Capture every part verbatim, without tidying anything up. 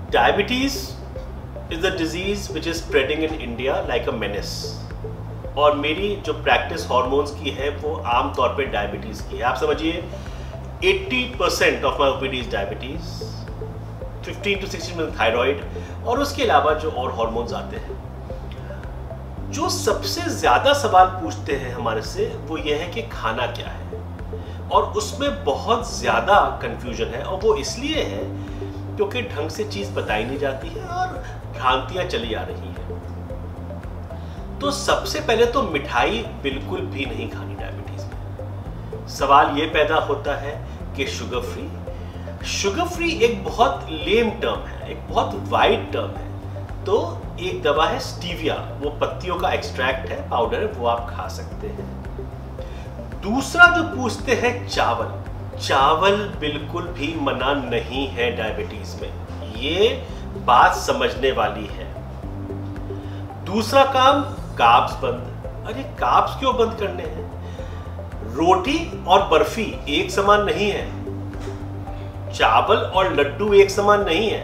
Diabetes is a disease which is spreading in India like a menace. और मेरी जो practice hormones की है वो आम तौर पे डायबिटीज की है। आप समझिए अस्सी percent of my OPD is diabetes, fifteen to sixteen percent thyroid, और उसके अलावा जो और हॉर्मोन्स आते हैं। जो सबसे ज्यादा सवाल पूछते हैं हमारे से वो ये है कि खाना क्या है, और उसमें बहुत ज्यादा कंफ्यूजन है। और वो इसलिए है क्योंकि ढंग से चीज बताई नहीं जाती है और भ्रांतियां चली आ रही हैं। तो सबसे पहले तो मिठाई बिल्कुल भी नहीं खानी डायबिटीज में। सवाल ये पैदा होता है कि शुगर फ्री शुगर फ्री एक बहुत लेम टर्म है, एक बहुत वाइड टर्म है। तो एक दवा है स्टीविया, वो पत्तियों का एक्सट्रैक्ट है, पाउडर है, वो आप खा सकते हैं। दूसरा जो पूछते हैं चावल, चावल बिल्कुल भी मना नहीं है डायबिटीज में, ये बात समझने वाली है। दूसरा काम कार्ब्स बंद। अरे कार्ब्स क्यों बंद करने हैं? रोटी और बर्फी एक समान नहीं है, चावल और लड्डू एक समान नहीं है।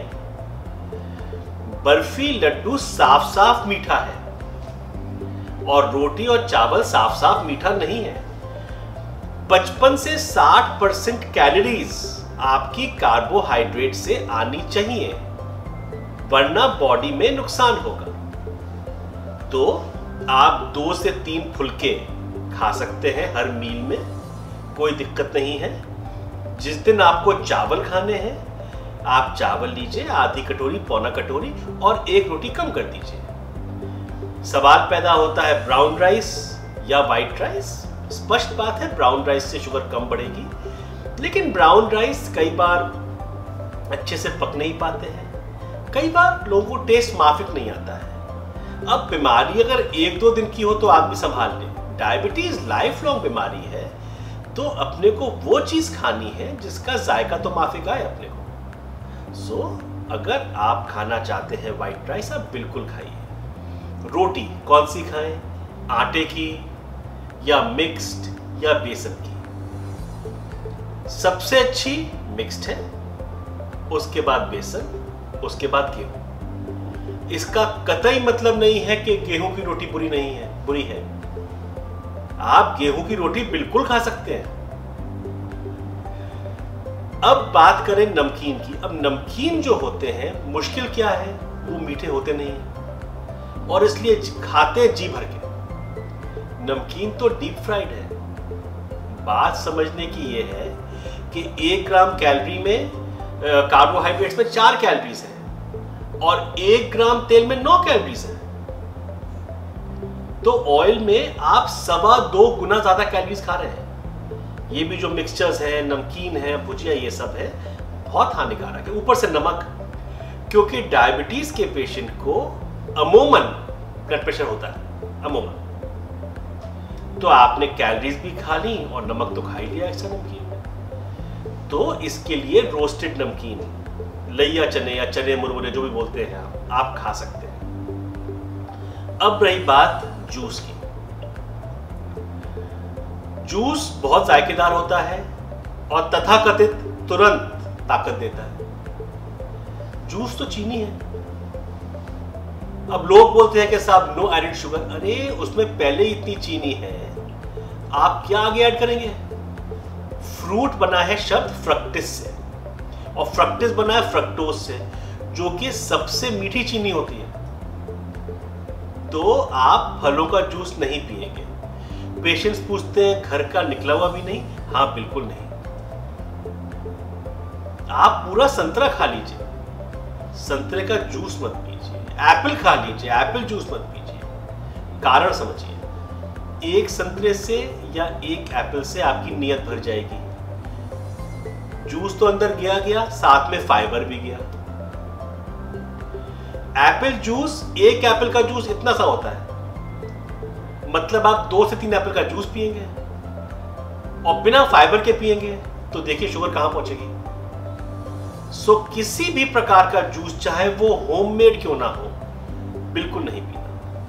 बर्फी लड्डू साफ साफ मीठा है और रोटी और चावल साफ साफ मीठा नहीं है। पचपन से साठ परसेंट कैलोरीज आपकी कार्बोहाइड्रेट से आनी चाहिए, वरना बॉडी में नुकसान होगा। तो आप दो से तीन फुलके खा सकते हैं हर मील में, कोई दिक्कत नहीं है। जिस दिन आपको चावल खाने हैं आप चावल लीजिए, आधी कटोरी पौना कटोरी, और एक रोटी कम कर दीजिए। सवाल पैदा होता है ब्राउन राइस या व्हाइट राइस। स्पष्ट बात है ब्राउन राइस से शुगर कम बढ़ेगी, लेकिन ब्राउन राइस कई बार अच्छे से पक नहीं पाते हैं, कई बार लोगों को टेस्ट माफिक नहीं आता है। अब बीमारी अगर एक दो दिन की हो तो आदमी संभाल ले, डायबिटीज लाइफ लॉन्ग बीमारी है, तो अपने को वो चीज खानी है जिसका जायका तो माफिक आए अपने को। सो so, अगर आप खाना चाहते हैं व्हाइट राइस, आप बिल्कुल खाइए। रोटी कौन सी खाएं, आटे की या मिक्स्ड या बेसन की? सबसे अच्छी मिक्स्ड है, उसके बाद बेसन, उसके बाद गेहूं। इसका कतई मतलब नहीं है कि गेहूं की रोटी बुरी नहीं है, बुरी है। आप गेहूं की रोटी बिल्कुल खा सकते हैं। अब बात करें नमकीन की। अब नमकीन जो होते हैं, मुश्किल क्या है, वो मीठे होते नहीं हैं और इसलिए खाते जी भर के। नमकीन तो डीप फ्राइड है। बात समझने की ये है कि एक ग्राम कैलोरी में कार्बोहाइड्रेट्स में चार कैलोरीज है और एक ग्राम तेल में नौ कैलोरीज है। तो ऑयल में आप सवा दो गुना ज्यादा कैलोरीज खा रहे हैं। ये भी जो मिक्सचर्स है, नमकीन है, भुजिया, ये सब है, बहुत हानिकारक है। ऊपर से नमक, क्योंकि डायबिटीज के पेशेंट को अमूमन ब्लड प्रेशर होता है, अमूमन। तो आपने कैलोरीज भी खा ली और नमक तो खा ही लिया एक्स्ट्रा नमकीन में। तो इसके लिए रोस्टेड नमकीन, लैया चने या चने मुरमुरे जो भी बोलते हैं आप, आप खा सकते हैं। अब रही बात जूस की। जूस बहुत जायकेदार होता है और तथाकथित तुरंत ताकत देता है। जूस तो चीनी है। अब लोग बोलते हैं कि साहब नो एडेड शुगर। अरे उसमें पहले ही इतनी चीनी है, आप क्या आगे ऐड करेंगे? फ्रूट बना है शब्द फ्रक्टिस से और फ्रक्टिस बना है फ्रक्टोज से, जो कि सबसे मीठी चीनी होती है। तो आप फलों का जूस नहीं पिएंगे। पेशेंट्स पूछते हैं घर का निकला हुआ भी नहीं? हाँ बिल्कुल नहीं। आप पूरा संतरा खा लीजिए, संतरे का जूस मत पीजिए। एप्पल खा लीजिए, एप्पल जूस मत पीजिए। कारण समझिए, एक संतरे से या एक एप्पल से आपकी नीयत भर जाएगी। जूस तो अंदर गया गया, साथ में फाइबर भी गया। एप्पल जूस, एक एप्पल का जूस इतना सा होता है, मतलब आप दो से तीन एप्पल का जूस पिएंगे और बिना फाइबर के पिएंगे तो देखिए शुगर कहां पहुंचेगी। सो किसी भी प्रकार का जूस, चाहे वो होममेड क्यों ना हो, बिल्कुल नहीं पीना।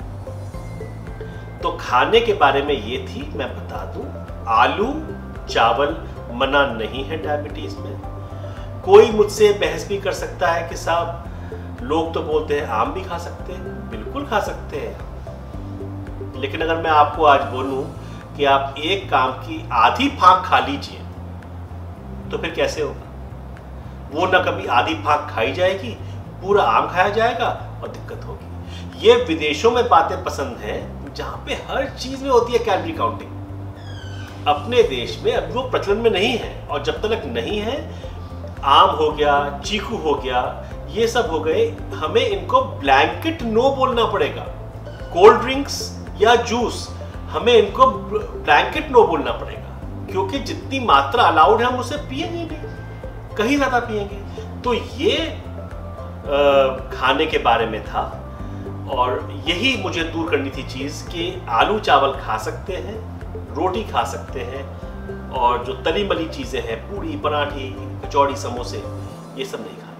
तो खाने के बारे में ये थी, मैं बता दूं, आलू चावल मना नहीं है डायबिटीज में। कोई मुझसे बहस भी कर सकता है कि साहब लोग तो बोलते हैं आम भी खा सकते हैं, बिल्कुल खा सकते हैं, लेकिन अगर मैं आपको आज बोलूं कि आप एक काम की आधी फांक खा लीजिए तो फिर कैसे होगा? वो ना कभी आधी फांक खाई जाएगी, पूरा आम खाया जाएगा और दिक्कत होगी। ये विदेशों में बातें पसंद हैं जहां पे हर चीज में होती है कैलोरी काउंटिंग। अपने देश में अभी वो प्रचलन में नहीं है, और जब तक नहीं है, आम हो गया, चीकू हो गया, ये सब हो गए, हमें इनको ब्लैंकेट नो बोलना पड़ेगा। कोल्ड ड्रिंक्स या जूस, हमें इनको ब्लैंकेट नो बोलना पड़ेगा, क्योंकि जितनी मात्रा अलाउड है हम उसे पिएंगे नहीं, कहीं ज्यादा पिएंगे। तो ये आ, खाने के बारे में था, और यही मुझे दूर करनी थी चीज कि आलू चावल खा सकते हैं, रोटी खा सकते हैं, और जो तली मली चीजें हैं, पूरी, पराठी, कचौड़ी, समोसे, ये सब नहीं खाते।